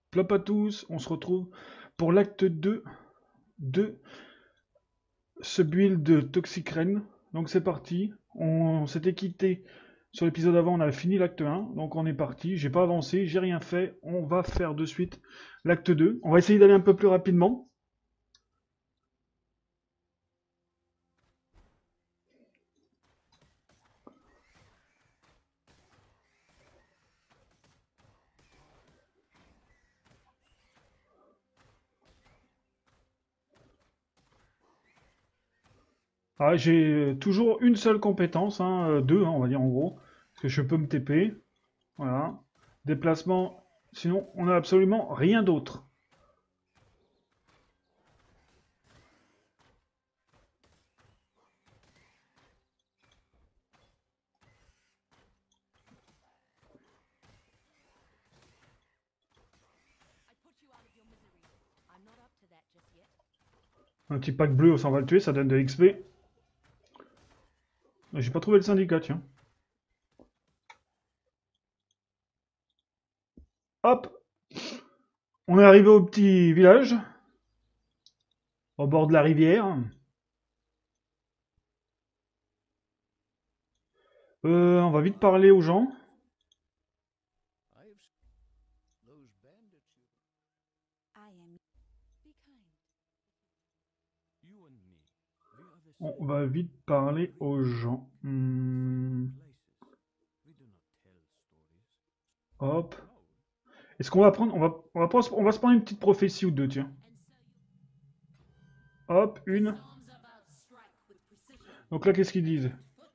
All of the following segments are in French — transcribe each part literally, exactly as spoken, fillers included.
Plop à tous, on se retrouve pour l'acte deux de ce build de Toxicren. Donc c'est parti, on s'était quitté sur l'épisode avant, on avait fini l'acte un, donc on est parti, j'ai pas avancé, j'ai rien fait, on va faire de suite l'acte deux. On va essayer d'aller un peu plus rapidement. Ah, j'ai toujours une seule compétence, hein, euh, deux, hein, on va dire en gros, parce que je peux me T P, voilà. Déplacement, sinon on n'a absolument rien d'autre. Un petit pack bleu, ça on va le tuer, ça donne de l'X P. J'ai pas trouvé le syndicat, tiens. Hop, on est arrivé au petit village, au bord de la rivière. Euh, on va vite parler aux gens. On va vite parler aux gens. Hmm, hop. Est-ce qu'on va prendre, on va, on va, prendre- on va se prendre une petite prophétie ou deux, tiens. Hop, une. Donc là, qu'est-ce qu'ils disent?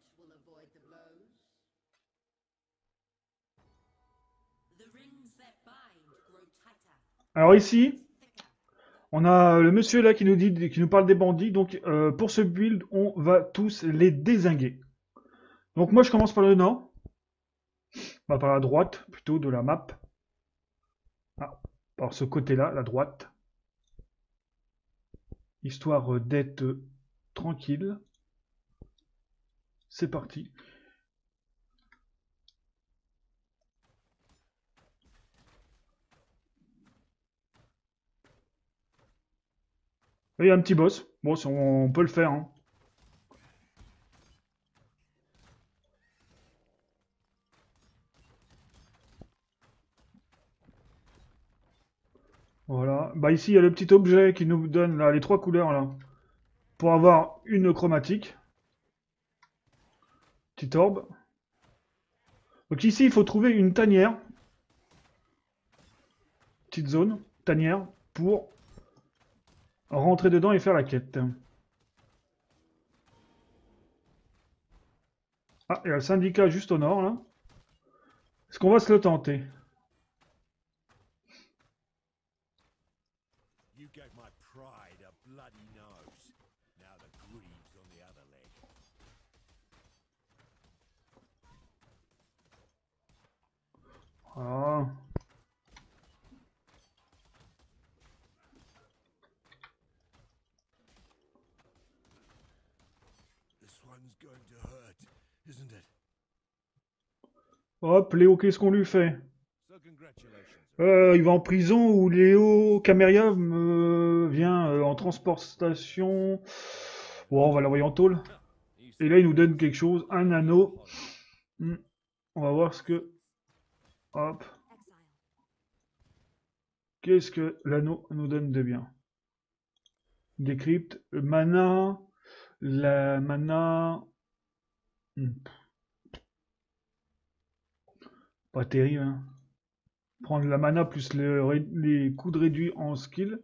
Alors ici, on a le monsieur là qui nous dit, qui nous parle des bandits. Donc euh, pour ce build, on va tous les dézinguer. Donc moi, je commence par le nord. Bah, par la droite, plutôt, de la map. Ah, par ce côté-là, la droite. Histoire d'être tranquille. C'est parti. Il y a un petit boss. Bon, on peut le faire. Hein. Voilà. Bah ici, il y a le petit objet qui nous donne là, les trois couleurs là. Pour avoir une chromatique. Petite orbe. Donc ici, il faut trouver une tanière. Petite zone. Tanière. Pour rentrer dedans et faire la quête. Ah, il y a le syndicat juste au nord là. Est-ce qu'on va se le tenter? Ah. Hop, Léo, qu'est-ce qu'on lui fait? Euh, il va en prison ou Léo Caméria me vient euh, en transportation. Bon, on va l'envoyer en tôle. Et là, il nous donne quelque chose, un anneau. Hmm, on va voir ce que... Hop. Qu'est-ce que l'anneau nous donne de bien? Décrypte. Mana. La mana... Hmm, pas terrible, hein. Prendre la mana plus le les coups de réduit en skill.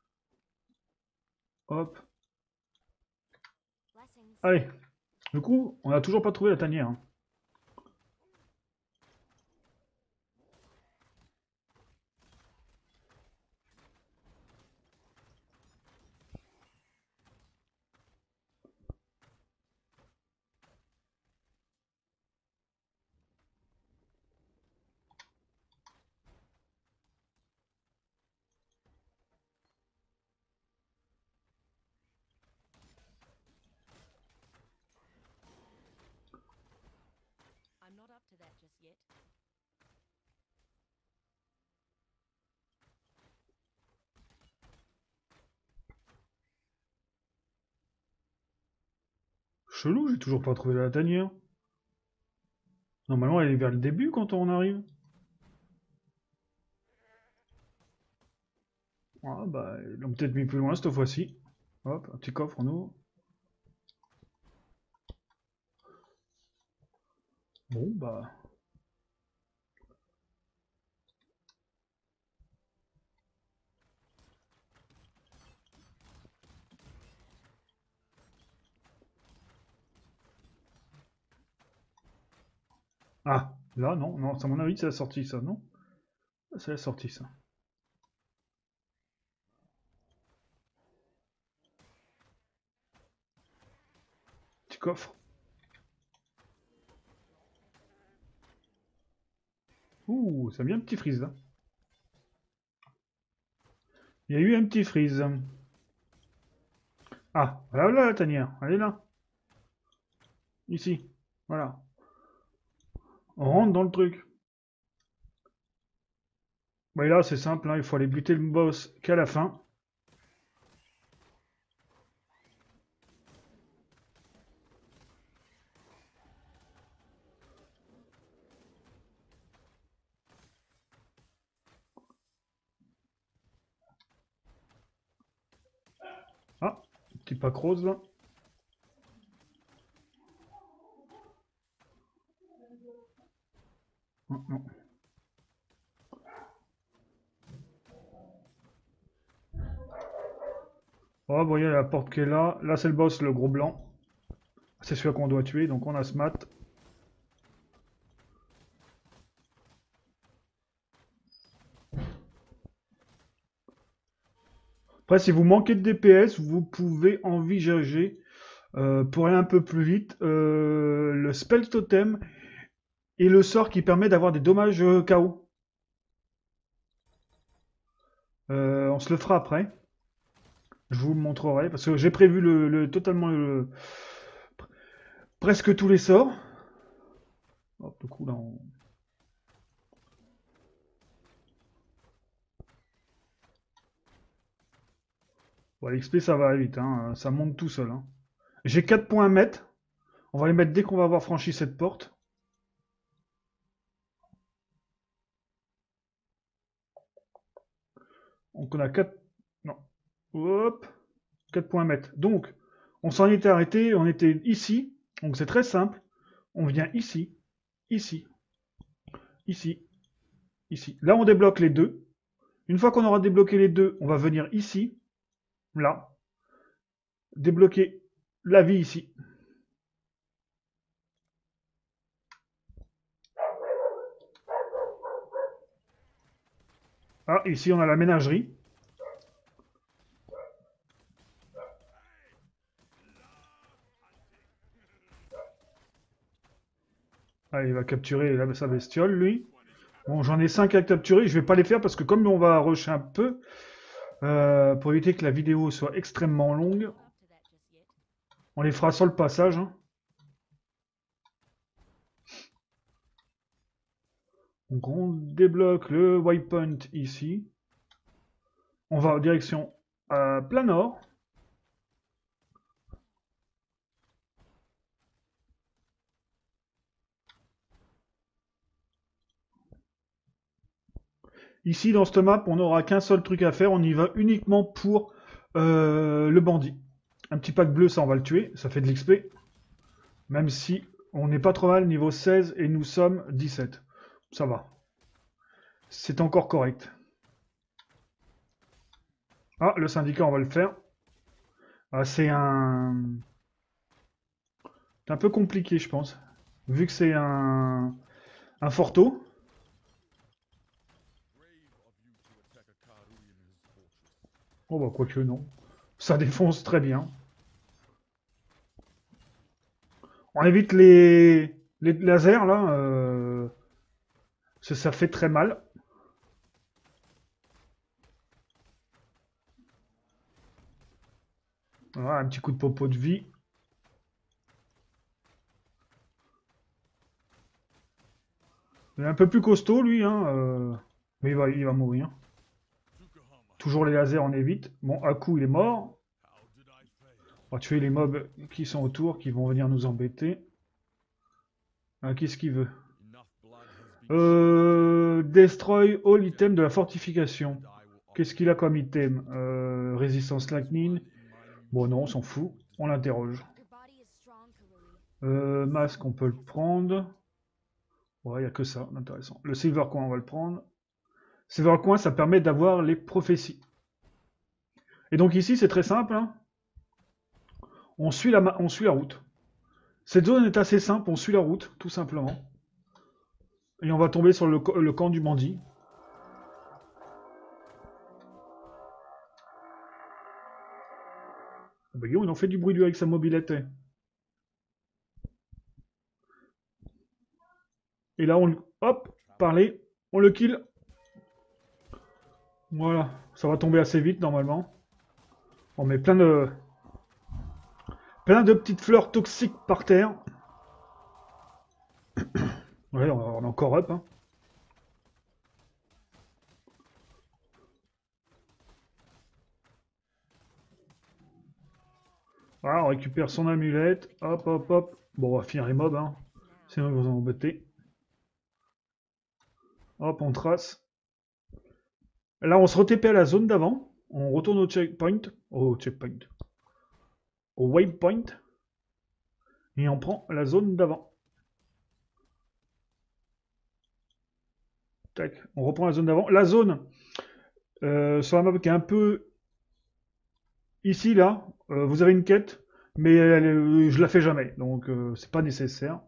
Hop. Allez. Du coup, on n'a toujours pas trouvé la tanière. Hein. Chelou, j'ai toujours pas trouvé la tanière. Normalement, elle est vers le début quand on arrive. Ah bah, ils l'ont peut-être mis plus loin cette fois-ci. Hop, un petit coffre en eau. Bon bah... Ah, là, non, non, c'est à mon avis, c'est la sortie, ça, non? C'est la sortie, ça. Petit coffre. Ouh, ça a mis un petit freeze, là. Il y a eu un petit freeze. Ah, voilà, voilà la tanière, elle est là. Ici, voilà. On rentre dans le truc. Bah, et là, c'est simple, hein, il faut aller buter le boss qu'à la fin. Ah, petit pack rose, là. Non, non. Oh, vous voyez la porte qui est là. Là, c'est le boss, le gros blanc. C'est celui qu'on doit tuer, donc on a ce mat. Après, si vous manquez de D P S, vous pouvez envisager, euh, pour aller un peu plus vite, euh, le spell totem et le sort qui permet d'avoir des dommages euh, K O. Euh, on se le fera après. Je vous le montrerai parce que j'ai prévu le, le- totalement le, presque tous les sorts. Hop, du coup là on... Bon, l'X P ça va vite, hein, ça monte tout seul. Hein. J'ai quatre points à mettre. On va les mettre dès qu'on va avoir franchi cette porte. Donc on a quatre... Non. Hop. quatre points à mettre. Donc, on s'en était arrêté, on était ici. Donc c'est très simple. On vient ici, ici, ici, ici. Là, on débloque les deux. Une fois qu'on aura débloqué les deux, on va venir ici, là, débloquer la vie ici. Ah, ici, on a la ménagerie. Ah, il va capturer la, sa bestiole, lui. Bon, j'en ai cinq à capturer. Je vais pas les faire parce que comme on va rusher un peu, euh, pour éviter que la vidéo soit extrêmement longue, on les fera sur le passage. Hein. Donc on débloque le waypoint ici. On va en direction à plein nord. Ici, dans cette map, on n'aura qu'un seul truc à faire. On y va uniquement pour euh, le bandit. Un petit pack bleu, ça, on va le tuer. Ça fait de l'X P. Même si on n'est pas trop mal, niveau seize, et nous sommes dix-sept. Ça va. C'est encore correct. Ah, le syndicat, on va le faire. Ah, c'est un... C'est un peu compliqué, je pense. Vu que c'est un... un forto. Oh bah, quoique non. Ça défonce très bien. On évite les, les lasers, là. Euh... Ça, ça fait très mal. Voilà, un petit coup de popo de vie. Il est un peu plus costaud, lui, hein. euh, Mais il va, il va mourir. Toujours les lasers, on évite. Bon, Aku, il est mort. On va tuer les mobs qui sont autour, qui vont venir nous embêter. Ah, qu'est-ce qu'il veut? euh, Destroy all item de la fortification. Qu'est-ce qu'il a comme item? euh, Résistance lightning. Bon non, on s'en fout. On l'interroge. Euh, masque, on peut le prendre. Ouais, il n'y a que ça d'intéressant. Le Silver Coin, on va le prendre. Silver Coin, ça permet d'avoir les prophéties. Et donc ici, c'est très simple. Hein. On, suit la on suit la route. Cette zone est assez simple, on suit la route, tout simplement. Et on va tomber sur le, le camp du bandit. Oh bah, yo, il en fait du bruit lui avec sa mobilette. Et là, on hop, parler, on le kill. Voilà, ça va tomber assez vite normalement. On met plein de plein de petites fleurs toxiques par terre. Ouais, on est encore up. Hein. Voilà, on récupère son amulette. Hop, hop, hop. Bon, on va finir les mobs. Hein. Sinon, ils vont en embêter. Hop, on trace. Là, on se re-T P à la zone d'avant. On retourne au checkpoint. Au checkpoint. Au waypoint. Et on prend la zone d'avant. Tac, on reprend la zone d'avant. La zone euh, sur la map qui est un peu ici, là, euh, vous avez une quête, mais elle, euh, je la fais jamais, donc euh, c'est pas nécessaire.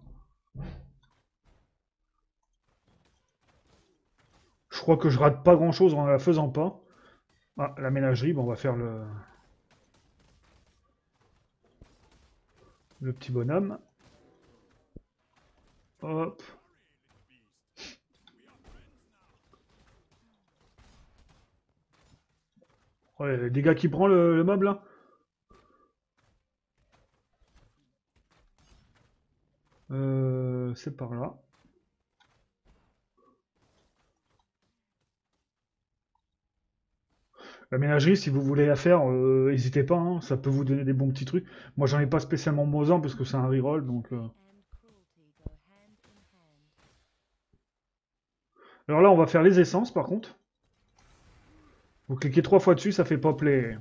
Je crois que je rate pas grand chose en la faisant pas. Ah, la ménagerie, bon, on va faire le, le petit bonhomme. Hop. Ouais, les dégâts qui prend le, le mob là. Euh, c'est par là. La ménagerie, si vous voulez la faire, euh, n'hésitez pas, hein, ça peut vous donner des bons petits trucs. Moi, j'en ai pas spécialement besoin parce que c'est un reroll, donc. Euh... Alors là, on va faire les essences, par contre. Vous cliquez trois fois dessus, ça fait pop les.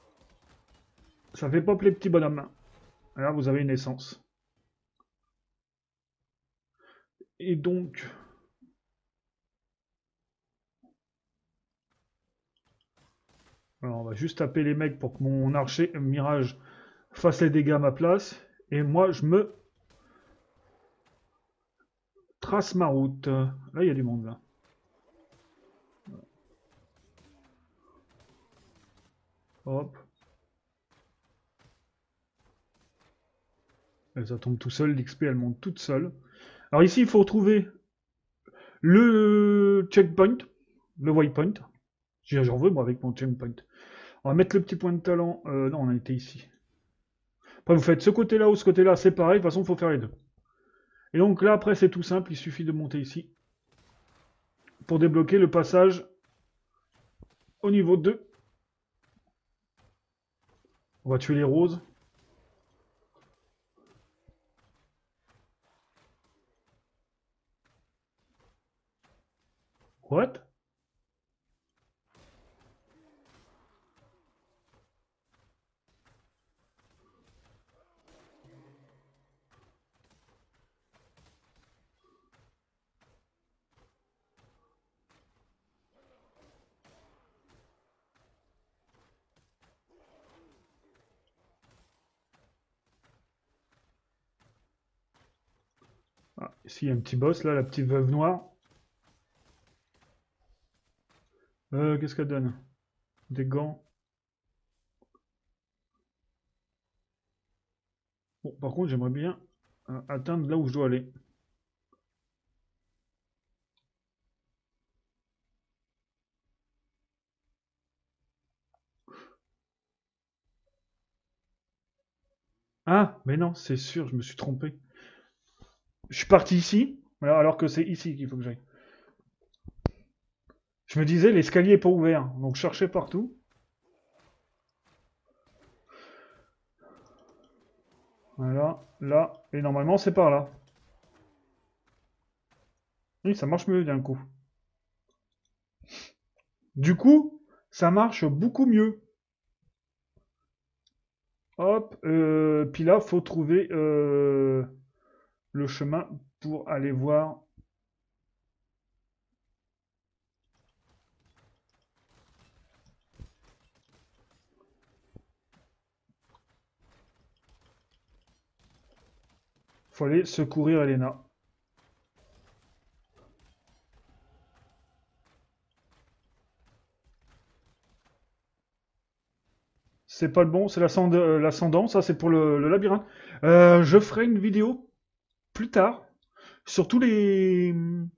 Ça fait pop les petits bonhommes. Là, vous avez une essence. Et donc. Alors, on va juste taper les mecs pour que mon archer mirage fasse les dégâts à ma place. Et moi, je me trace ma route. Là, il y a du monde, là. Hop. Et ça tombe tout seul, l'X P, elle monte toute seule. Alors ici, il faut retrouver le checkpoint, le waypoint. J'en veux, moi, avec mon checkpoint. On va mettre le petit point de talent. Euh, non, on a été ici. Après, vous faites ce côté-là ou ce côté-là, c'est pareil. De toute façon, il faut faire les deux. Et donc là, après, c'est tout simple. Il suffit de monter ici pour débloquer le passage au niveau deux. On va tuer les roses. What? Ah, ici, il y a un petit boss, là, la petite veuve noire. Euh, qu'est-ce qu'elle donne? Des gants. Bon, par contre, j'aimerais bien euh, atteindre là où je dois aller. Ah, mais non, c'est sûr, je me suis trompé. Je suis parti ici, alors que c'est ici qu'il faut que j'aille. Je me disais, l'escalier n'est pas ouvert, donc je cherchais partout. Voilà, là, et normalement c'est par là. Oui, ça marche mieux d'un coup. Du coup, ça marche beaucoup mieux. Hop, euh, puis là, faut trouver euh, le chemin pour aller voir. Faut aller secourir Elena. C'est pas le bon, c'est l'ascend- euh, l'ascendant, ça c'est pour le, le labyrinthe. Euh, je ferai une vidéo plus tard sur tous les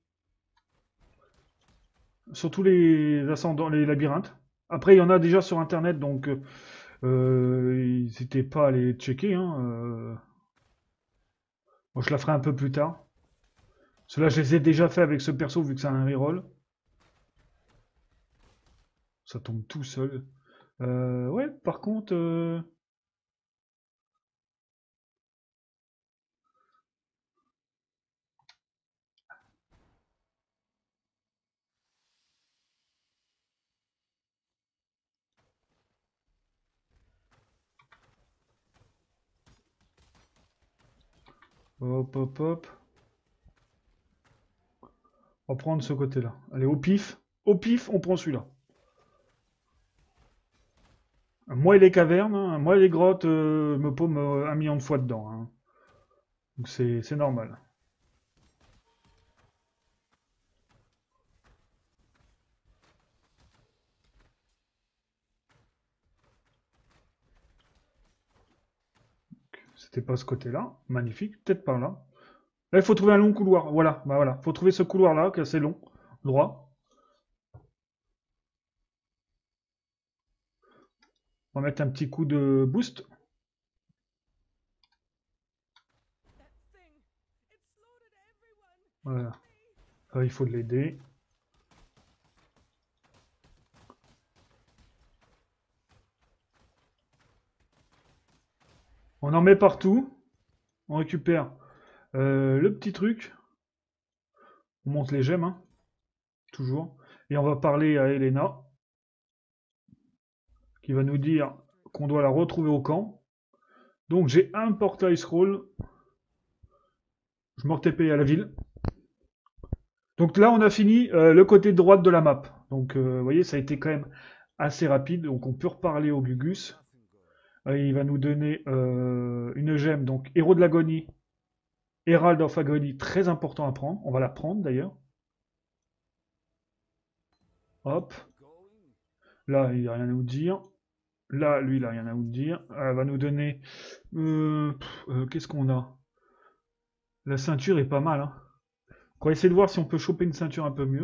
sur tous les ascendants, les labyrinthes. Après, il y en a déjà sur internet, donc euh, euh, n'hésitez pas à les checker. Hein, euh. Moi, je la ferai un peu plus tard. Cela, je les ai déjà fait avec ce perso vu que c'est un reroll. Ça tombe tout seul. Euh, ouais, par contre, euh, hop, hop, hop. On va prendre ce côté-là. Allez, au pif. Au pif, on prend celui-là. Moi et les cavernes, hein, moi et les grottes, euh, me paume euh, un million de fois dedans. Hein. Donc c'est c'est normal. C'était pas ce côté-là. Magnifique. Peut-être par là. Là, il faut trouver un long couloir. Voilà, bah voilà. Faut trouver ce couloir-là, qui est assez long. Droit. On va mettre un petit coup de boost. Voilà. Là, il faut l'aider. On en met partout. On récupère euh, le petit truc. On monte les gemmes, hein, toujours. Et on va parler à Elena, qui va nous dire qu'on doit la retrouver au camp. Donc j'ai un portail scroll. Je me R T P à la ville. Donc là, on a fini euh, le côté droite de la map. Donc euh, vous voyez, ça a été quand même assez rapide. Donc on peut reparler au Gugus. Euh, il va nous donner euh, une gemme, donc héros de l'agonie, Herald of Agony, très important à prendre. On va la prendre d'ailleurs. Hop. Là, il n'a rien à nous dire. Là, lui, il n'a rien à nous dire. Elle va nous donner... Euh, pff, euh, Qu'est-ce qu'on a? La ceinture est pas mal. Hein. On va essayer de voir si on peut choper une ceinture un peu mieux.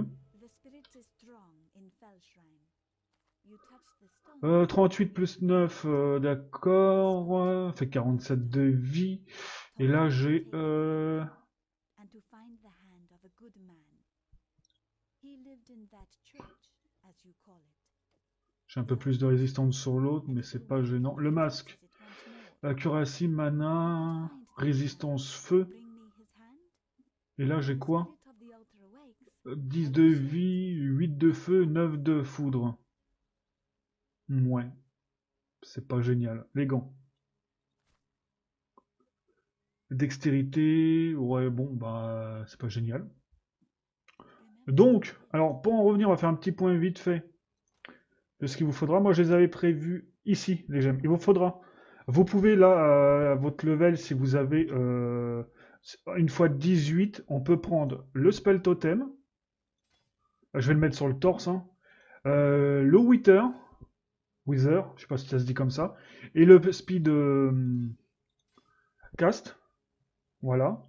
Euh, trente-huit plus neuf, euh, d'accord. Euh, fait quarante-sept de vie. Et là, j'ai... Euh... J'ai un peu plus de résistance sur l'autre, mais c'est pas gênant. Le masque. Accuracy, mana, résistance feu. Et là, j'ai quoi? dix de vie, huit de feu, neuf de foudre. Ouais. C'est pas génial. Les gants. Dextérité. Ouais, bon, bah, c'est pas génial. Donc, alors, pour en revenir, on va faire un petit point vite fait de ce qu'il vous faudra. Moi, je les avais prévus ici, les gemmes. Il vous faudra. Vous pouvez, là, à votre level, si vous avez euh, une fois dix-huit, on peut prendre le spell totem. Je vais le mettre sur le torse. Hein. Euh, le Wither. Wither, je sais pas si ça se dit comme ça. Et le speed euh, cast. Voilà.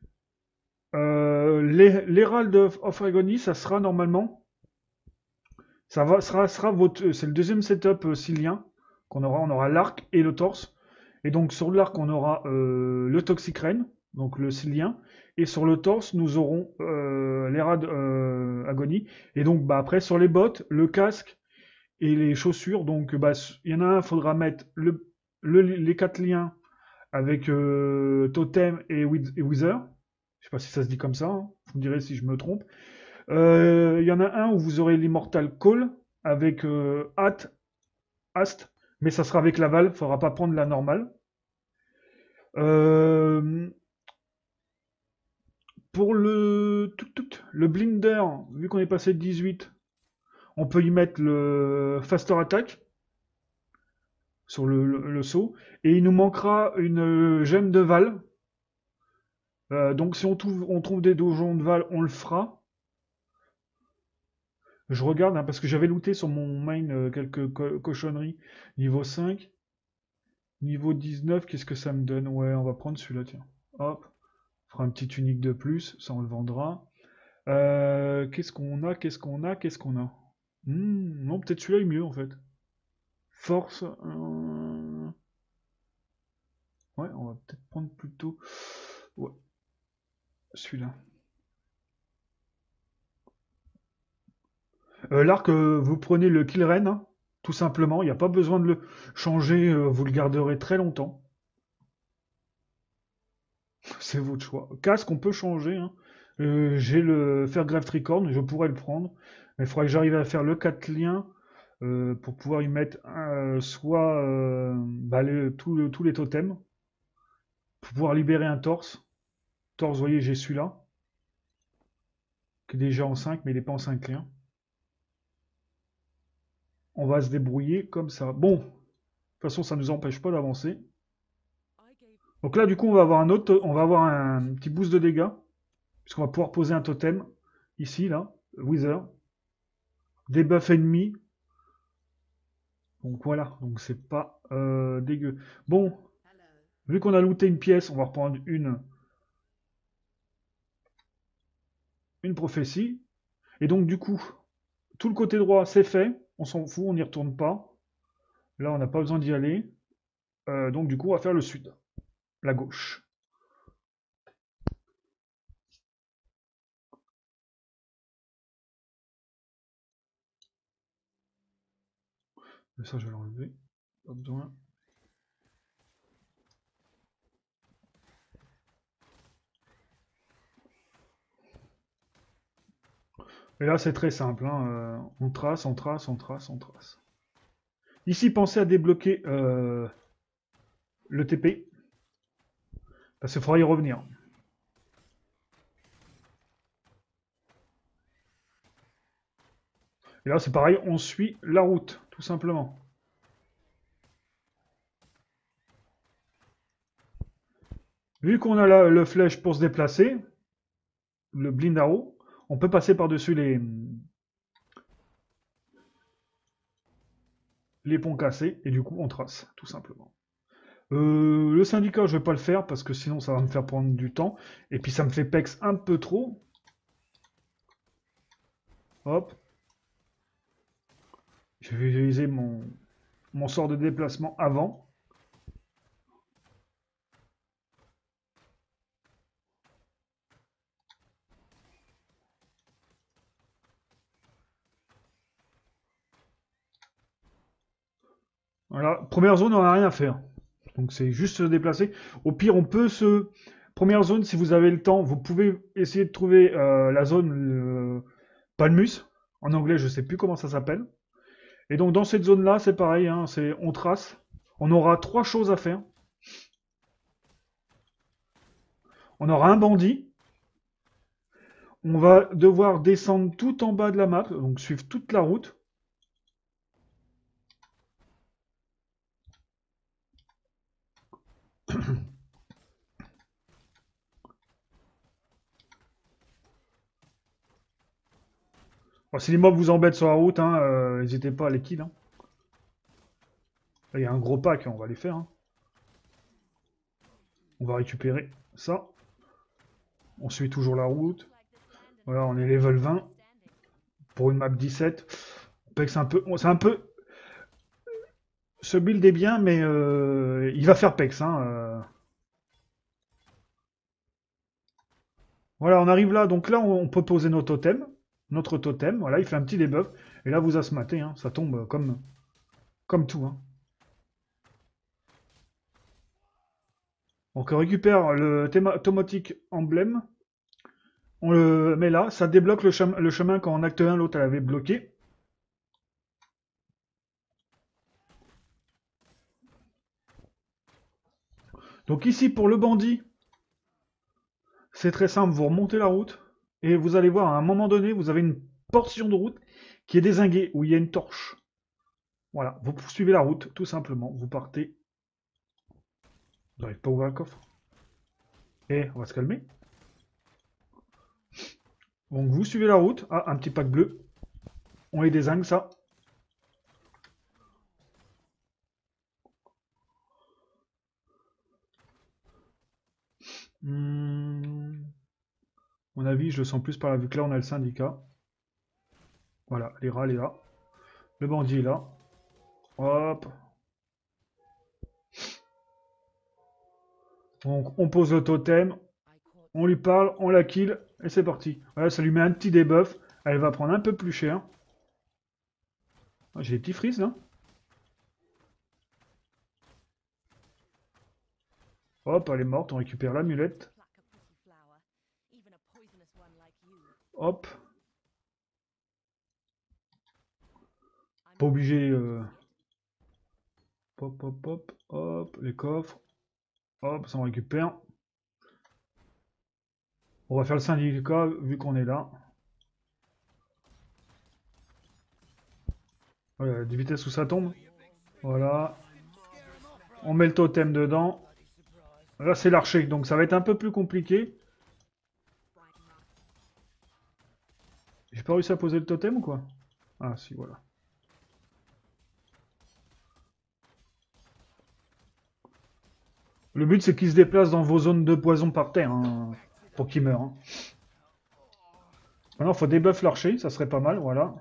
Euh, L'Herald of, of Agony, ça sera normalement. Ça va, sera, sera votre. C'est le deuxième setup euh, Silien qu'on aura. On aura l'arc et le torse. Et donc sur l'arc, on aura euh, le Toxic Rain, donc le Silien. Et sur le torse, nous aurons euh, l'Herald euh, Agony. Et donc bah, après, sur les bottes, le casque et les chaussures. Donc bah, il y en a un, il faudra mettre le, le, les quatre liens avec euh, Totem et, With- et Wither. Je sais pas si ça se dit comme ça, hein. Vous me direz si je me trompe. Euh, Il y en a un où vous aurez l'Immortal Call avec euh, At, Ast, mais ça sera avec Laval, il faudra pas prendre la normale. Euh, pour le, tout, tout, le Blinder, vu qu'on est passé de dix-huit, on peut y mettre le Faster Attack sur le, le, le saut. Et il nous manquera une gemme de Val. Euh, donc si on trouve, on trouve des donjons de Val, on le fera. Je regarde, hein, parce que j'avais looté sur mon main euh, quelques co cochonneries. Niveau cinq. Niveau dix-neuf, qu'est-ce que ça me donne? Ouais, on va prendre celui-là, tiens. Hop. On fera un petit unique de plus, ça on le vendra. Euh, qu'est-ce qu'on a? Qu'est-ce qu'on a? Qu'est-ce qu'on a? Hmm, non, peut-être celui-là est mieux en fait. Force. euh, Ouais, on va peut-être prendre plutôt. Ouais, celui-là. Euh, L'arc, euh, vous prenez le Killren, hein, tout simplement. Il n'y a pas besoin de le changer. euh, vous le garderez très longtemps. C'est votre choix. Casque, on peut changer, hein. Euh, J'ai le Fairgrave Tricorn, je pourrais le prendre. Mais il faudrait que j'arrive à faire le quatre liens euh, pour pouvoir y mettre euh, soit euh, bah, les- tous le- tous les totems, pour pouvoir libérer un torse. Torse, vous voyez, j'ai celui-là, qui est déjà en cinq, mais il n'est pas en cinq liens. On va se débrouiller comme ça. Bon, de toute façon, ça ne nous empêche pas d'avancer. Donc là, du coup, on va avoir un autre, on va avoir un petit boost de dégâts, puisqu'on va pouvoir poser un totem, ici, là, Wither. Debuff ennemi. Donc voilà, donc c'est pas euh, dégueu. Bon, vu qu'on a looté une pièce, on va reprendre une, une prophétie. Et donc du coup, tout le côté droit, c'est fait. On s'en fout, on n'y retourne pas. Là, on n'a pas besoin d'y aller. Euh, donc du coup, on va faire le sud, la gauche. Mais ça, je vais l'enlever. Pas besoin. Et là, c'est très simple, hein. Euh, on trace, on trace, on trace, on trace. Ici, pensez à débloquer euh, le T P. Parce qu'il faudra y revenir. Et là, c'est pareil, on suit la route, tout simplement. Vu qu'on a la, le flèche pour se déplacer, le blind arrow, on peut passer par-dessus les, les ponts cassés, et du coup, on trace, tout simplement. Euh, le syndicat, je vais pas le faire, parce que sinon, ça va me faire prendre du temps. Et puis, ça me fait pex un peu trop. Hop. Je vais utiliser mon, mon sort de déplacement avant. Voilà, première zone, on n'a rien à faire. Donc c'est juste se déplacer. Au pire, on peut se... Première zone, si vous avez le temps, vous pouvez essayer de trouver euh, la zone euh, Palmus. En anglais, je ne sais plus comment ça s'appelle. Et donc dans cette zone-là, c'est pareil, hein, c'est on trace. On aura trois choses à faire. On aura un bandit. On va devoir descendre tout en bas de la map, donc suivre toute la route. Bon, si les mobs vous embêtent sur la route, hein, euh, n'hésitez pas à les kill. Hein. Là, il y a un gros pack, on va les faire. Hein. On va récupérer ça. On suit toujours la route. Voilà, on est level vingt. Pour une map dix-sept. C'est un peu... C'est un peu... Ce build est bien, mais euh, il va faire pex. Hein, euh. Voilà, on arrive là. Donc là, on, on peut poser nos totems. Notre totem. Voilà, il fait un petit debuff. Et là, vous asmatez. Hein, ça tombe comme, comme tout. Hein. Donc on récupère le théma- automatique emblème. On le met là. Ça débloque le, chem- le chemin quand en acte un, l'autre elle avait bloqué. Donc ici, pour le bandit, c'est très simple. Vous remontez la route. Et vous allez voir, à un moment donné, vous avez une portion de route qui est dézinguée, où il y a une torche. Voilà, vous poursuivez la route, tout simplement. Vous partez. Vous n'arrivez pas à ouvrir le coffre. Et on va se calmer. Donc vous suivez la route. Ah, un petit pack bleu. On les dézingue, ça. Hmm. Mon avis, je le sens plus par là, vu que là, on a le syndicat. Voilà, les rats, est là. Le bandit est là. Hop. Donc, on pose le totem. On lui parle, on la kill. Et c'est parti. Voilà, ça lui met un petit debuff. Elle va prendre un peu plus cher. Ah, j'ai des petits frises, là. Hop, elle est morte. On récupère l'amulette. Hop. Pas obligé... Euh... Hop, hop, hop, hop. Les coffres. Hop, ça on récupère. On va faire le syndicat, vu qu'on est là. Voilà, des vitesses où ça tombe. Voilà. On met le totem dedans. Là, c'est l'archer, donc ça va être un peu plus compliqué. J'ai pas réussi à poser le totem ou quoi? Ah, si, voilà. Le but, c'est qu'il se déplace dans vos zones de poison par terre, hein, pour qu'il meure. Hein. Maintenant, il faut débuff l'archer, ça serait pas mal, voilà.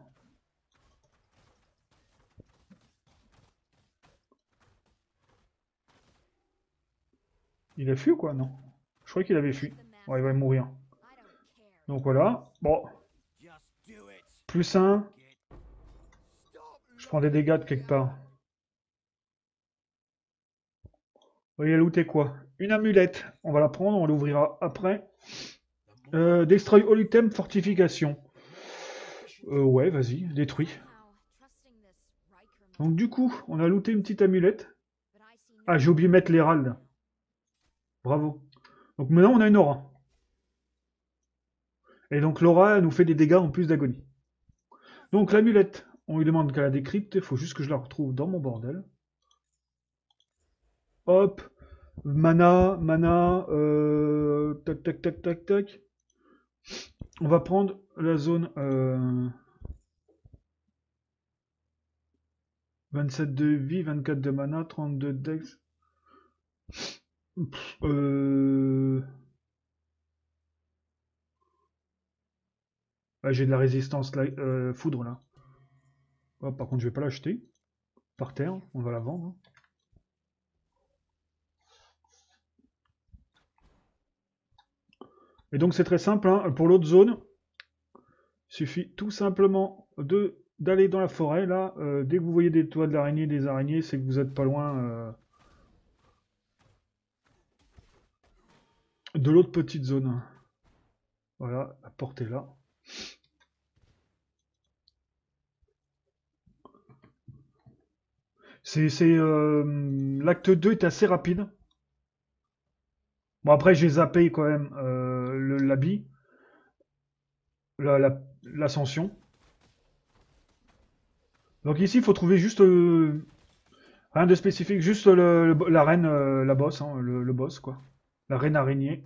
Il a fui ou quoi? Non. Je croyais qu'il avait fui. Ouais, il va mourir. Donc voilà. Bon. Plus un. Je prends des dégâts de quelque part. Il a looté quoi? Une amulette. On va la prendre, on l'ouvrira après. Euh, destroy all item fortification. Euh, ouais, vas-y, détruis. Donc du coup, on a looté une petite amulette. Ah, j'ai oublié de mettre l'héralde. Bravo. Donc maintenant, on a une aura. Et donc l'aura, elle nous fait des dégâts en plus d'agonie. Donc l'amulette, on lui demande qu'elle la décrypte. Il faut juste que je la retrouve dans mon bordel. Hop. Mana, mana. Euh, tac, tac, tac, tac, tac. On va prendre la zone... Euh, vingt-sept de vie, vingt-quatre de mana, trente-deux de dex. Pff, euh... ah, j'ai de la résistance là, euh, foudre là. Oh, par contre, je vais pas l'acheter. Par terre, on va la vendre. Et donc c'est très simple, hein. Pour l'autre zone, il suffit tout simplement de d'aller dans la forêt. Là, euh, dès que vous voyez des toits de l'araignée, des araignées, c'est que vous êtes pas loin euh, de l'autre petite zone. Voilà, la porte est là. C'est, c'est, euh, l'acte deux est assez rapide. Bon, après, j'ai zappé quand même euh, l'habit, l'ascension. La, la, Donc ici, il faut trouver juste euh, rien de spécifique, juste le, le- la reine, euh, la boss, hein, le, le boss, quoi. La reine araignée.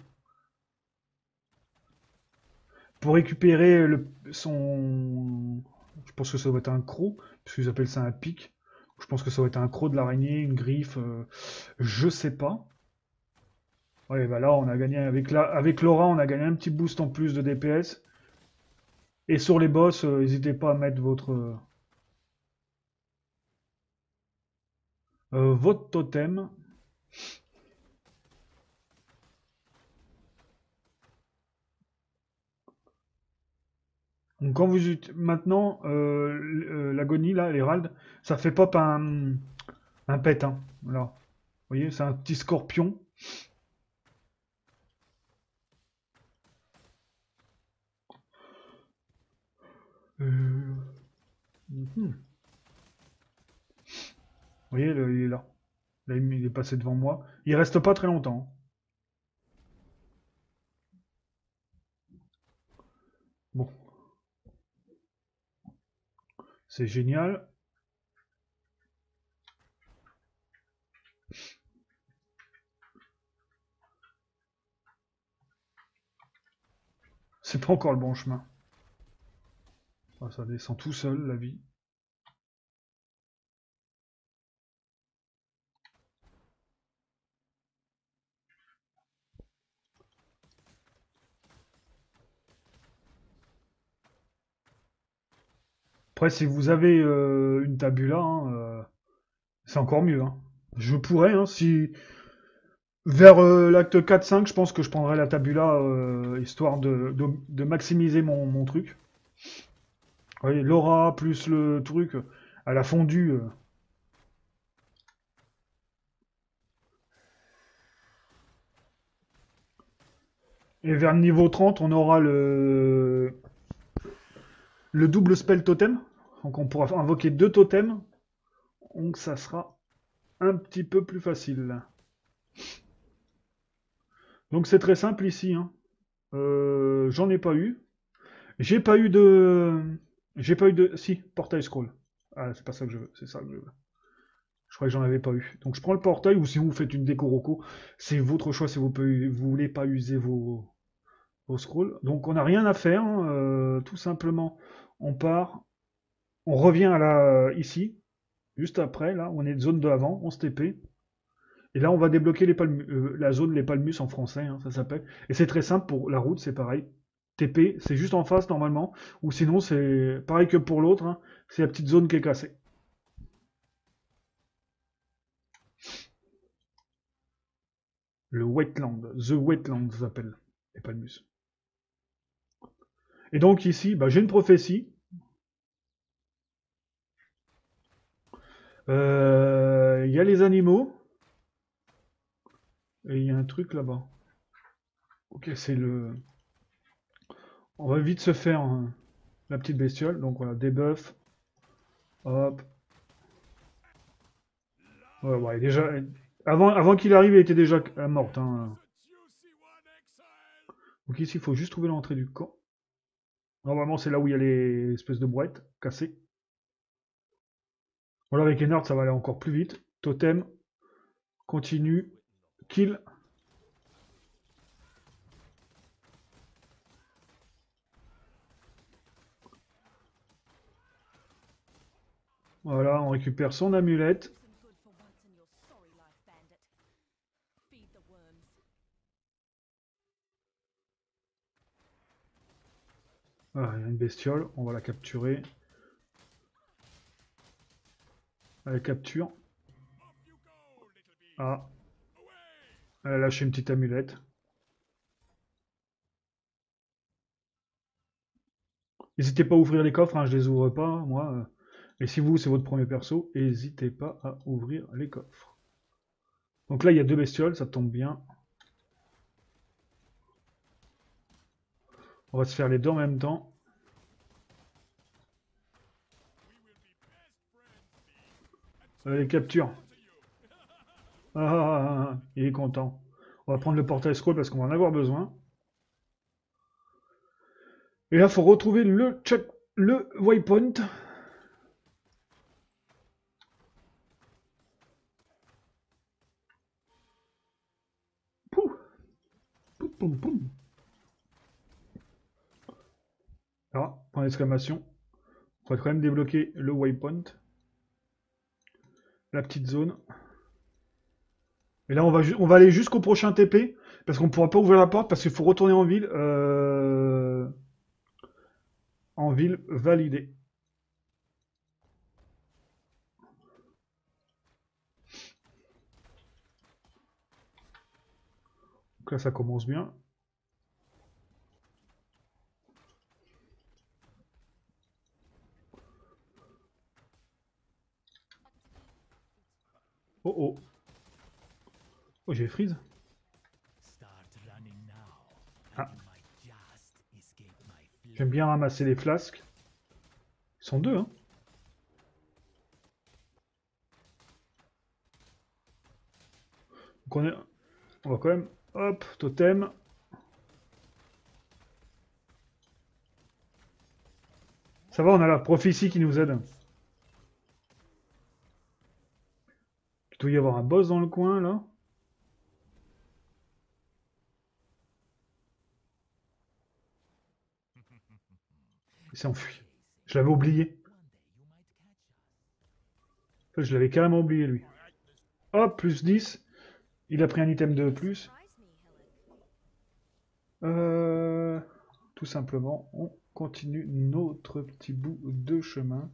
Pour récupérer le, son... Je pense que ça doit être un croc, puisqu'ils appellent ça un pic. Je pense que ça doit être un croc de l'araignée, une griffe, euh, je sais pas. Ouais, bah là, on a gagné, avec la, avec Laura, on a gagné un petit boost en plus de D P S. Et sur les boss, euh, n'hésitez pas à mettre votre, euh, euh, votre totem. Donc quand vous ut- maintenant euh, euh, l'agonie là, l'héralde, ça fait pop un, un pet, hein. Voilà. Vous voyez, c'est un petit scorpion. Euh... mhm. Vous voyez, le- il est là. Là, il est passé devant moi. Il reste pas très longtemps. Bon, c'est génial. C'est pas encore le bon chemin. Ah, ça descend tout seul, la vie. Après, si vous avez euh, une tabula, hein, euh, c'est encore mieux. Hein. Je pourrais, hein, si... Vers euh, l'acte quatre cinq, je pense que je prendrai la tabula, euh, histoire de, de, de maximiser mon, mon truc. Vous voyez, l'aura plus le truc, elle a fondu. euh. Et vers le niveau trente, on aura le, le double spell totem. Donc on pourra invoquer deux totems. Donc ça sera un petit peu plus facile. Donc c'est très simple ici. Hein. Euh, J'en ai pas eu. J'ai pas eu de... J'ai pas eu de... Si, portail scroll. Ah, c'est pas ça que je veux. C'est ça que je veux. Je crois que j'en avais pas eu. Donc je prends le portail, ou si vous faites une déco roco, c'est votre choix si vous, ne voulez pas user vos, vos scrolls. Donc on n'a rien à faire. Hein, euh, tout simplement, on part. On revient à la, ici. Juste après, là, on est zone de avant, on se T P. Et là, on va débloquer les palmus, euh, la zone Les Palmus en français, hein, ça s'appelle. Et c'est très simple pour la route, c'est pareil. T P, c'est juste en face normalement. Ou sinon, c'est pareil que pour l'autre, hein, c'est la petite zone qui est cassée. Le wetland, the wetland ça s'appelle, les Palmus. Et donc ici, bah, j'ai une prophétie. Euh, Il y a les animaux. Et il y a un truc là-bas. Ok, c'est le... On va vite se faire hein, la petite bestiole. Donc voilà, debuff. Hop. Ouais, ouais, déjà... Avant, avant qu'il arrive, elle était déjà morte. Hein. Donc ici, il faut juste trouver l'entrée du camp. Normalement, c'est là où il y a les espèces de brouettes cassées. Voilà, avec Ennard, ça va aller encore plus vite. Totem. Continue. Kill. Voilà, on récupère son amulette. Ah, il y a une bestiole, on va la capturer. Elle capture. Ah, elle a lâché une petite amulette. N'hésitez pas à ouvrir les coffres, hein, je les ouvre pas, moi. Et si vous, c'est votre premier perso, n'hésitez pas à ouvrir les coffres. Donc là, il y a deux bestioles, ça tombe bien. On va se faire les deux en même temps. Allez, capture. Ah, ah, ah, ah, il est content. On va prendre le portail scroll parce qu'on va en avoir besoin. Et là, il faut retrouver le check, le waypoint. Pouh, poum, poum, poum. Ah, point d'exclamation. On va quand même débloquer le waypoint. La petite zone. Et là, on va, on va aller jusqu'au prochain T P, parce qu'on ne pourra pas ouvrir la porte, parce qu'il faut retourner en ville. Euh... En ville validée. Donc là, ça commence bien. Oh oh. Oh, j'ai freeze. Ah. J'aime bien ramasser les flasques. Ils sont deux, hein. Donc on, est... on va quand même... Hop, totem. Ça va, on a la prophétie qui nous aide. Il doit y avoir un boss dans le coin, là. Il s'est enfui. Je l'avais oublié. En fait, je l'avais carrément oublié, lui. Hop, plus dix. Il a pris un item de plus. Euh, tout simplement, on continue notre petit bout de chemin.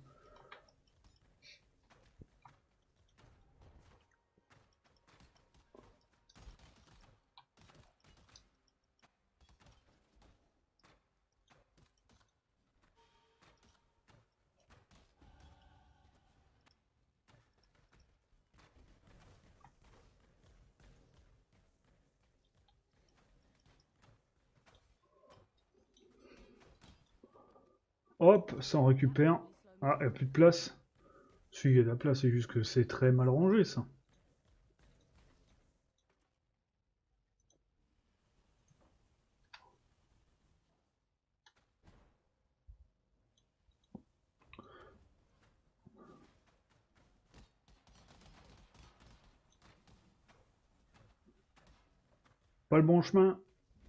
Hop, ça on récupère. Ah, il n'y a plus de place. Si, il y a de la place, c'est juste que c'est très mal rangé, ça. Pas le bon chemin.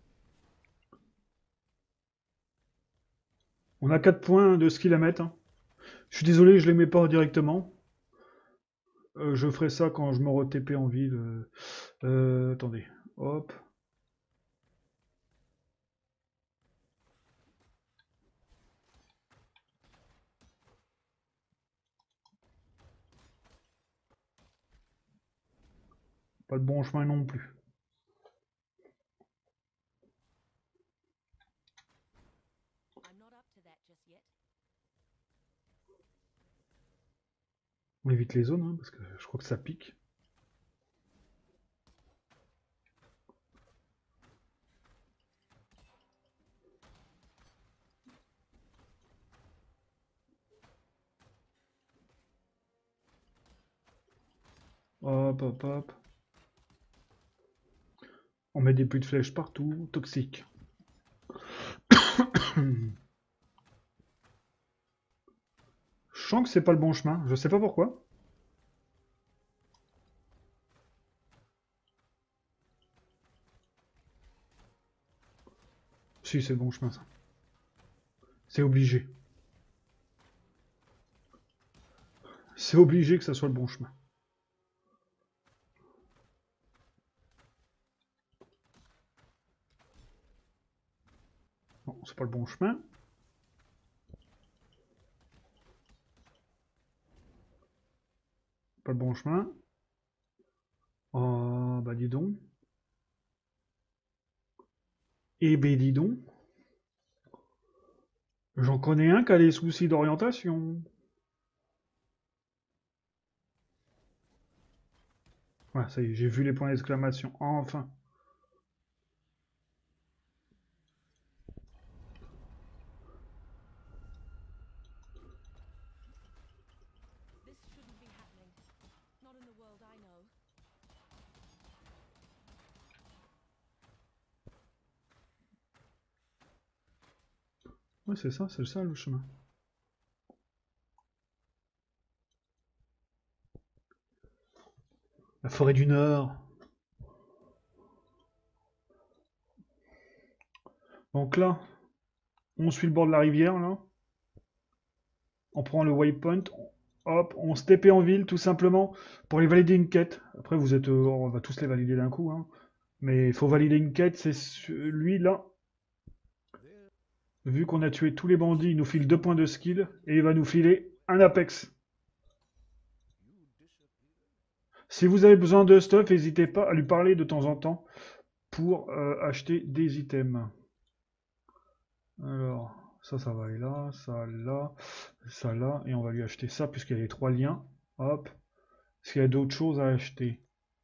On a quatre points de skill à mettre, hein. Je suis désolé, je les mets pas directement. Euh, je ferai ça quand je me re-T P en ville. Euh, euh, attendez. Hop. Pas le bon chemin non plus. On évite les zones, hein, parce que je crois que ça pique. Hop, hop, hop. On met des pluies de flèches partout, toxiques. Je sens que c'est pas le bon chemin, je sais pas pourquoi. Si, c'est le bon chemin, ça. C'est obligé. C'est obligé que ça soit le bon chemin. Non, c'est pas le bon chemin. Pas le bon chemin. Oh, bah dis donc. Eh ben dis donc. J'en connais un qui a des soucis d'orientation. Ouais, ça y est, j'ai vu les points d'exclamation. Enfin. Ouais, c'est ça, c'est ça le chemin. La forêt du Nord. Donc là, on suit le bord de la rivière, là. On prend le waypoint. Hop, on se T P en ville, tout simplement, pour aller valider une quête. Après, vous êtes... euh, on va tous les valider d'un coup, hein. Mais il faut valider une quête, c'est celui-là. Vu qu'on a tué tous les bandits, il nous file deux points de skill. Et il va nous filer un Apex. Si vous avez besoin de stuff, n'hésitez pas à lui parler de temps en temps pour euh, acheter des items. Alors, ça, ça va aller là, ça là, ça là, et on va lui acheter ça puisqu'il y a les trois liens. Hop. Est-ce qu'il y a d'autres choses à acheter?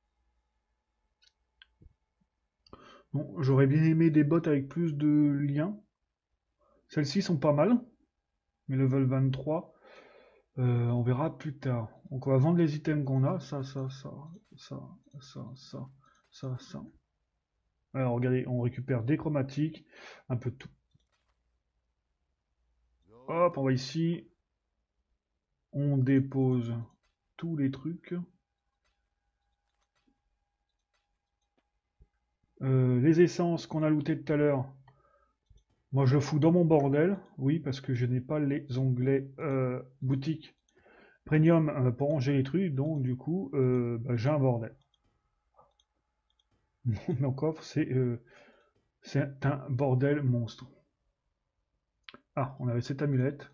Bon, j'aurais bien aimé des bottes avec plus de liens. Celles-ci sont pas mal. Mais level vingt-trois, euh, on verra plus tard. Donc on va vendre les items qu'on a. Ça, ça, ça, ça, ça, ça, ça, ça. Alors regardez, on récupère des chromatiques, un peu de tout. Hop, on va ici. On dépose tous les trucs. Euh, les essences qu'on a lootées tout à l'heure, moi je fous dans mon bordel. Oui, parce que je n'ai pas les onglets euh, boutique premium euh, pour ranger les trucs. Donc du coup, euh, bah, j'ai un bordel. Mon coffre, c'est euh, c'est un bordel monstre. Ah, on avait cette amulette.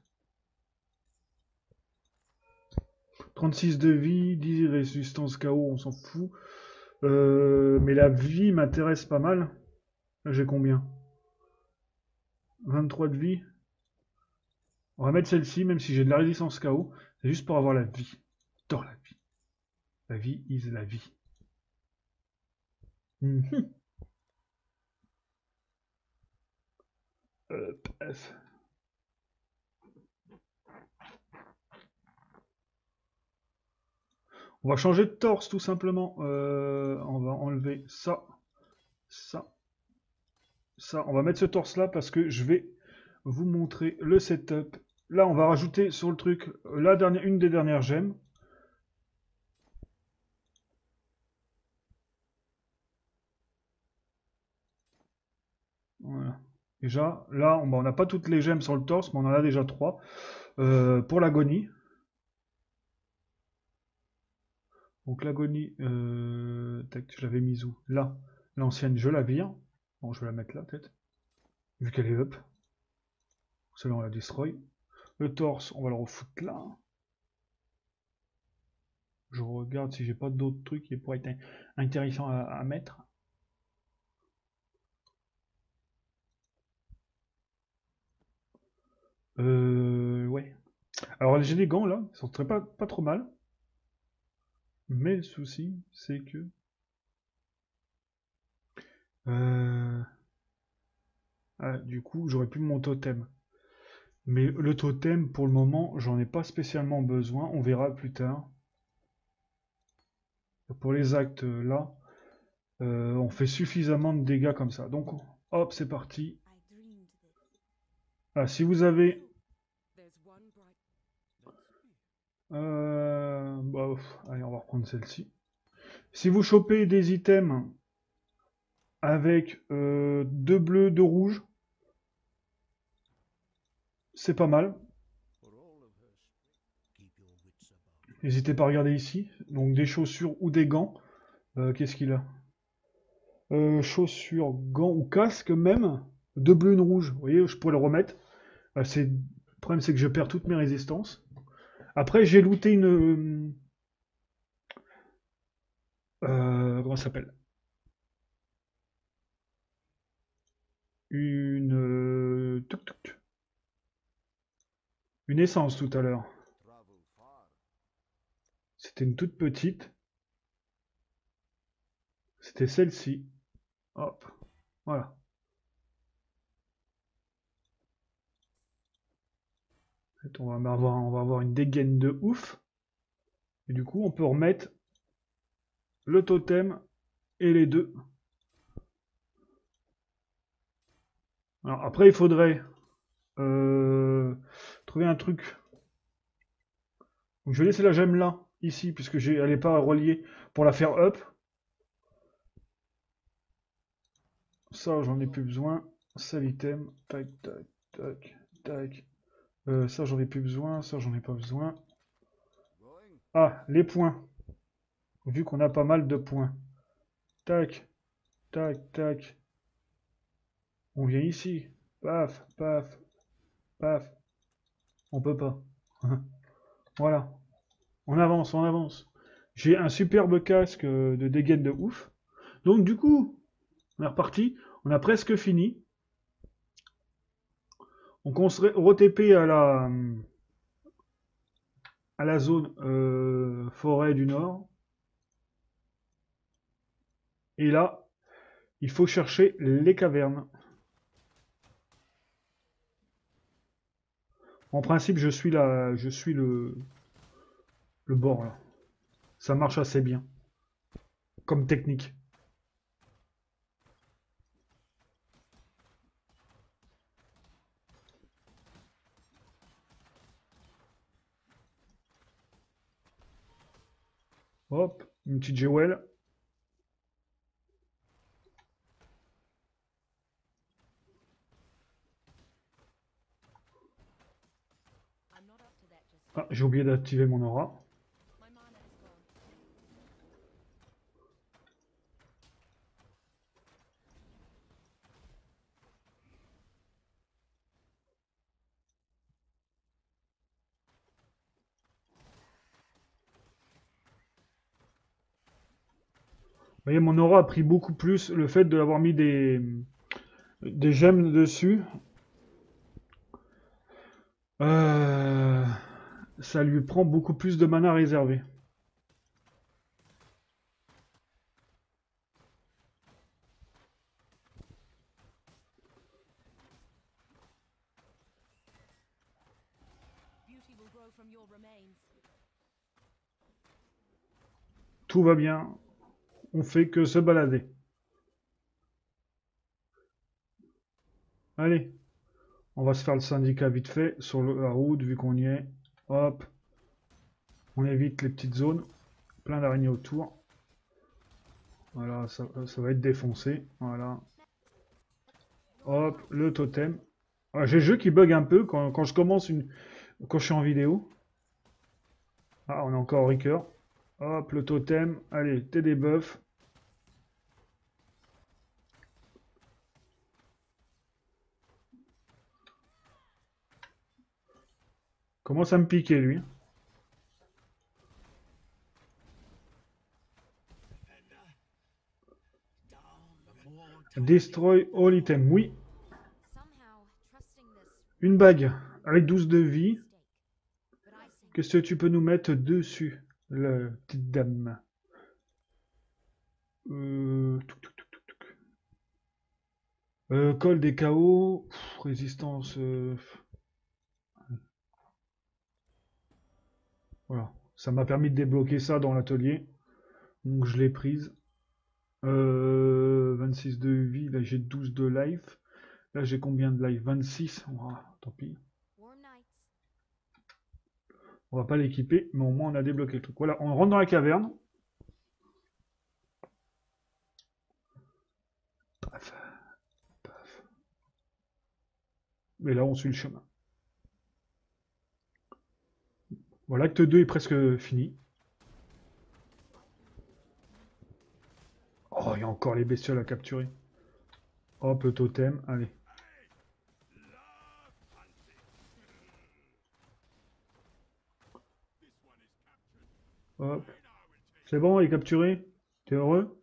trente-six de vie, dix résistance K O, on s'en fout. Euh, mais la vie m'intéresse pas mal. J'ai combien? vingt-trois de vie. On va mettre celle-ci, même si j'ai de la résistance K O. C'est juste pour avoir la vie. J'adore la vie. La vie is la vie. Mhm. Hop, F. On va changer de torse tout simplement. Euh, on va enlever ça, ça, ça. On va mettre ce torse là parce que je vais vous montrer le setup. Là, on va rajouter sur le truc la dernière, une des dernières gemmes. Voilà. Déjà, là, on n'a pas toutes les gemmes sur le torse, mais on en a déjà trois. Euh, pour l'agonie. Donc l'agonie, euh, je l'avais mise où? Là. L'ancienne, je la vire. Bon, je vais la mettre là, peut-être. Vu qu'elle est up. Celle-là, on la destroy. Le torse, on va le refoutre là. Je regarde si j'ai pas d'autres trucs qui pourraient être intéressants à, à mettre. Euh, ouais. Alors j'ai des gants là, ils sont très pas, pas trop mal. Mais le souci, c'est que... Euh... Ah, du coup, j'aurais plus mon totem. Mais le totem, pour le moment, j'en ai pas spécialement besoin. On verra plus tard. Pour les actes là, euh, on fait suffisamment de dégâts comme ça. Donc, hop, c'est parti. Ah, si vous avez... Euh... Bah, allez, on va reprendre celle-ci. Si vous chopez des items avec euh, deux bleus, deux rouges, c'est pas mal. N'hésitez pas à regarder ici. Donc des chaussures ou des gants. Euh, Qu'est-ce qu'il a? euh, Chaussures, gants ou casque même. Deux bleus, une rouge. Vous voyez, je pourrais le remettre. Euh, c'est... Le problème, c'est que je perds toutes mes résistances. Après, j'ai looté une... Euh, comment ça s'appelle? Une... euh, tuc, tuc, tuc. Une essence tout à l'heure. C'était une toute petite. C'était celle-ci. Hop. Voilà. On va avoir, on va avoir une dégaine de ouf. Et du coup, on peut remettre le totem et les deux. Alors après, il faudrait euh, trouver un truc. Donc, je vais laisser la gemme là, ici, puisque elle n'est pas reliée pour la faire up. Ça, j'en ai plus besoin. Ça, l'item. Tac, tac, tac, tac. Euh, ça, j'en ai plus besoin. Ça, j'en ai pas besoin. Ah, les points. Vu qu'on a pas mal de points. Tac, tac, tac. On vient ici. Paf, paf, paf. On peut pas. Voilà. On avance, on avance. J'ai un superbe casque de dégaine de ouf. Donc du coup, on est reparti. On a presque fini. Donc on serait re T P à la, à la zone euh, forêt du Nord. Et là, il faut chercher les cavernes. En principe, je suis la, je suis le, le bord là. Ça marche assez bien. Comme technique. Hop, une petite Jewel. Ah, j'ai oublié d'activer mon aura. Vous voyez, mon aura a pris beaucoup plus le fait de l'avoir mis des, des gemmes dessus. Euh, ça lui prend beaucoup plus de mana réservé. Tout va bien. On fait que se balader. Allez. On va se faire le syndicat vite fait sur la route, vu qu'on y est. Hop. On évite les petites zones. Plein d'araignées autour. Voilà, ça, ça va être défoncé. Voilà. Hop, le totem. Ah, j'ai le jeu qui bug un peu quand, quand je commence une. Quand je suis en vidéo. Ah, on est encore au Ricker. Hop, le totem. Allez, t'es des buffs. Commence à me piquer, lui. Destroy all item. Oui. Une bague avec douze de vie. Qu'est-ce que tu peux nous mettre dessus, la petite dame? Euh... touc, touc, touc, touc, touc. Euh, Col des K O. Pff, résistance. euh, Voilà. Ça m'a permis de débloquer ça dans l'atelier. Donc je l'ai prise. Euh, vingt-six de vie. Là j'ai douze de life. Là j'ai combien de life? vingt-six. Ouah, tant pis. On va pas l'équiper, mais au moins on a débloqué le truc. Voilà, on rentre dans la caverne. Paf, paf. Et là on suit le chemin. Voilà, acte deux est presque fini. Oh, il y a encore les bestioles à capturer. Hop, le totem, allez. Hop. C'est bon, il est capturé? T'es heureux?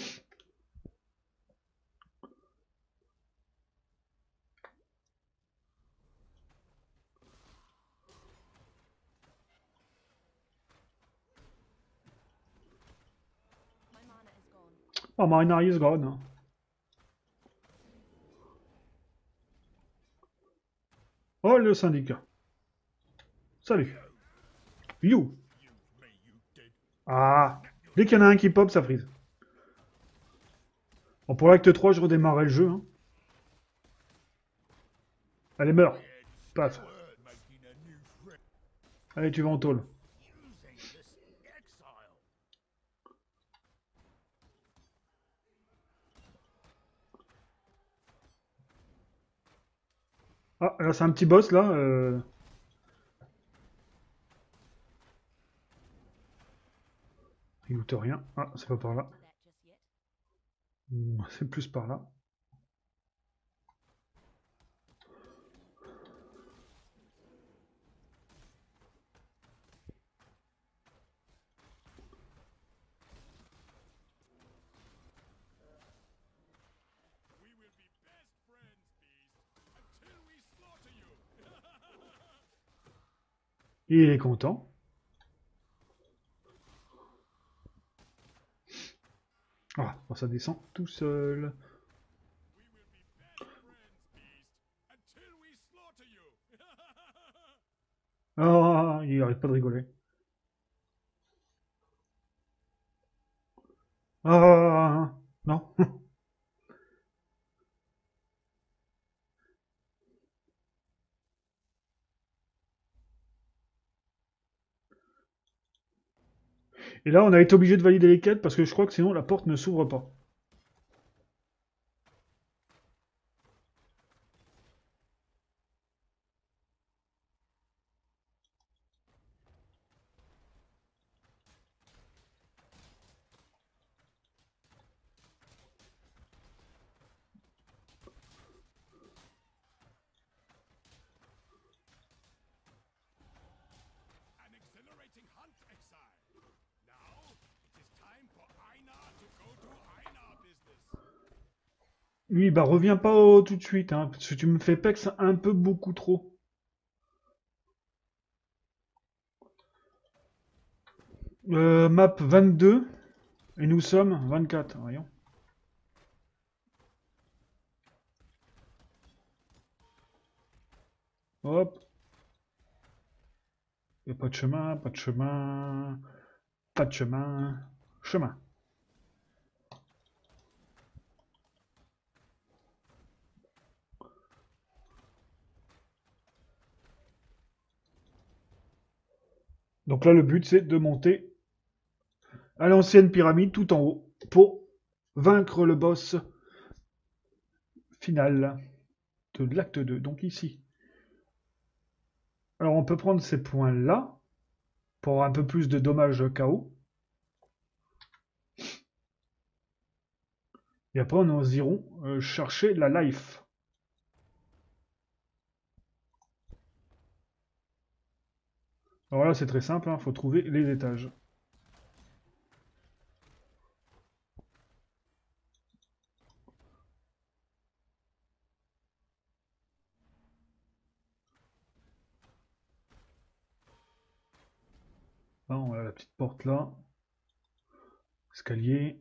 Oh, Marina is gone. Oh, le syndicat. Salut. You. Ah. Dès qu'il y en a un qui pop, ça frise. Bon, pour l'acte trois, je redémarrerai le jeu. Hein. Allez, meurs. Paf. Allez, tu vas en tôle. Ah, là, c'est un petit boss, là. Euh... Il goûte rien. Ah, c'est pas par là. C'est plus par là. Il est content. Ah, bon, ça descend tout seul. arrête pas de rigoler. Ah, non. Et là, on a été obligé de valider les quêtes parce que je crois que sinon la porte ne s'ouvre pas. Oui, bah reviens pas au- tout de suite, hein, parce que tu me fais pex un peu beaucoup trop. Euh, map vingt-deux, et nous sommes vingt-quatre, voyons. Hop. Y a pas de chemin, pas de chemin, pas de chemin, chemin. Donc là, le but, c'est de monter à l'ancienne pyramide tout en haut pour vaincre le boss final de l'acte deux. Donc ici. Alors on peut prendre ces points-là pour un peu plus de dommages K O. Et après, on irons euh, chercher la life. Alors là, c'est très simple, il hein, faut trouver les étages. Là, on a la petite porte là. Escalier.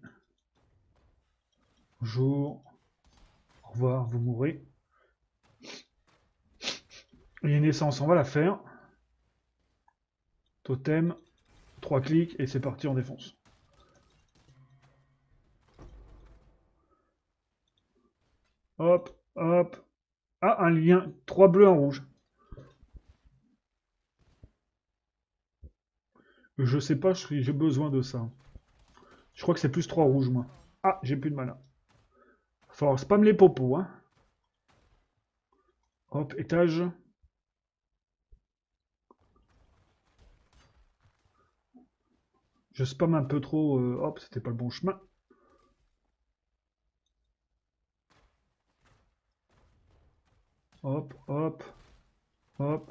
Bonjour. Au revoir, vous mourrez. Il y a une essence, on va la faire. Totem. Trois clics et c'est parti, on défonce. Hop, hop. Ah, un lien. Trois bleus, en rouge. Je sais pas si j'ai besoin de ça. Je crois que c'est plus trois rouges, moi. Ah, j'ai plus de mana. Faut falloir spam les popos, hein. Hop, étage. Je spam un peu trop. Euh, hop, c'était pas le bon chemin. Hop, hop, hop.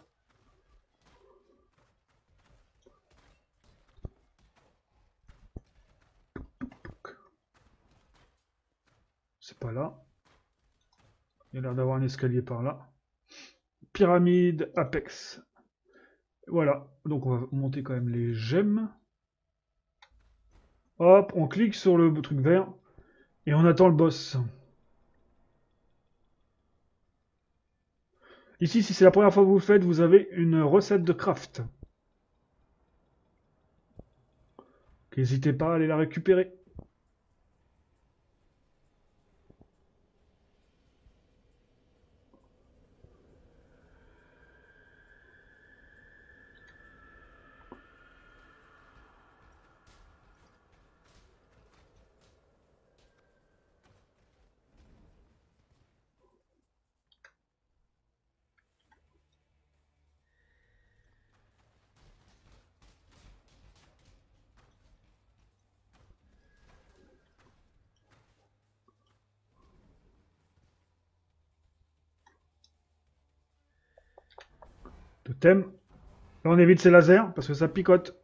C'est pas là. Il y a l'air d'avoir un escalier par là. Pyramide, Apex. Voilà. Donc on va monter quand même les gemmes. Hop, on clique sur le truc vert. Et on attend le boss. Ici, si c'est la première fois que vous le faites, vous avez une recette de craft. N'hésitez pas à aller la récupérer. Totem. Là, on évite ces lasers parce que ça picote.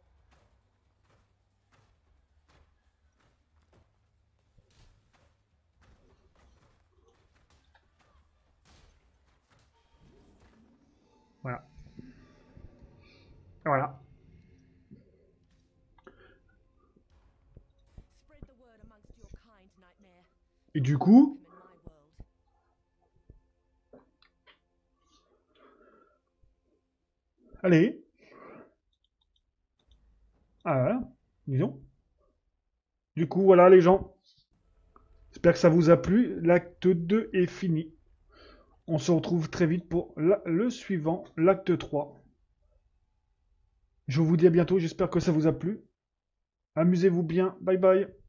Voilà. Voilà. Et du coup, allez, Ah, voilà. Disons. Du coup, voilà les gens. J'espère que ça vous a plu. L'acte deux est fini. On se retrouve très vite pour la- le suivant, l'acte trois. Je vous dis à bientôt. J'espère que ça vous a plu. Amusez-vous bien. Bye bye.